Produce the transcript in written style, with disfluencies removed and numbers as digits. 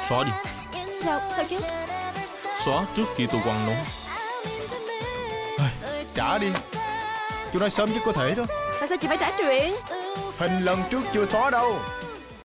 Xóa đi. Sao chứ? Xóa trước khi tôi quăng nó. Trả đi. Chú nói sớm chứ có thể đó. Tại sao chị phải trả chuyện? Hình lần trước chưa xóa đâu.